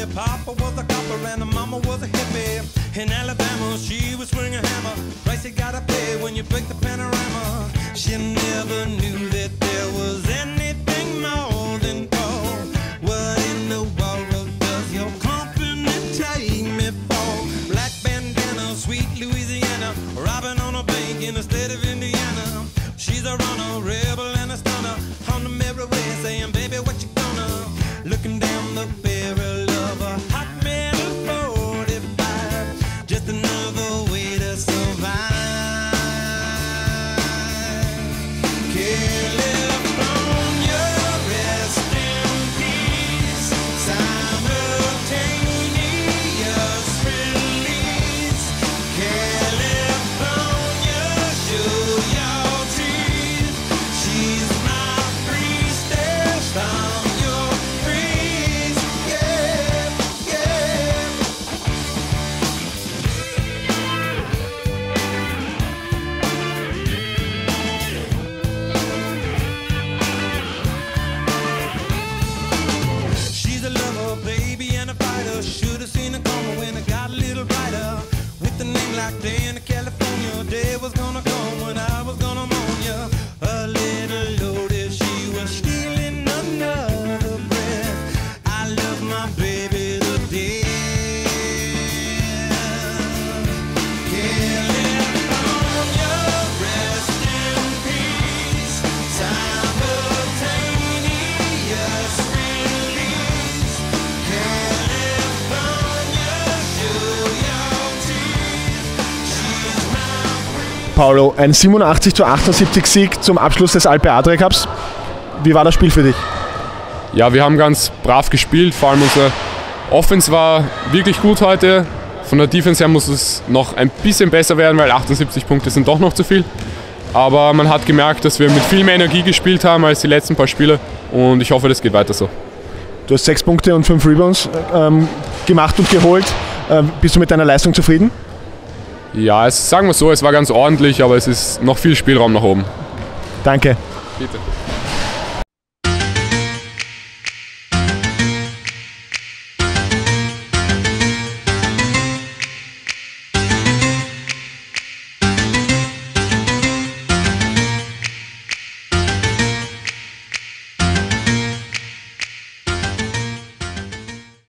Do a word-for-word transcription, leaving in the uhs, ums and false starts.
Their papa was a copper and the mama was a hippie. In Alabama, she was swinging a hammer. Price you gotta pay when you break the panorama. She never knew that there was anything more than gold. What in the world does your company take me for? Black bandana, sweet Louisiana, robbing on a bank in the state of Indiana. She's a runner, rebel and a stunner. On the merry way saying, baby, what you gonna? Looking down the barrel of a hot metal forty-five. Just another way to survive. California, rest in peace. Simultaneous release. California, show your teeth. She's my priestess. I'm your priest. Yeah, yeah. She's a lover, baby, and a fighter. Should have seen it coming when it got a little brighter. With a name like Dana, California, day was gonna come when I was gonna mourn ya. A little loaded, she was stealing another breath. I love my baby to death. California, rest in peace. Simultaneous release. California, show your teeth. She's my Paulo, ein siebenundachtzig zu achtundsiebzig Sieg zum Abschluss des Alpe Adria Cups. Wie war das Spiel für dich? Ja, wir haben ganz brav gespielt, vor allem unsere Offense war wirklich gut heute. Von der Defense her muss es noch ein bisschen besser werden, weil achtundsiebzig Punkte sind doch noch zu viel. Aber man hat gemerkt, dass wir mit viel mehr Energie gespielt haben als die letzten paar Spiele und ich hoffe, das geht weiter so. Du hast sechs Punkte und fünf Rebounds ähm, gemacht und geholt. Ähm, bist du mit deiner Leistung zufrieden? Ja, es, sagen wir so, es war ganz ordentlich, aber es ist noch viel Spielraum nach oben. Danke. Bitte.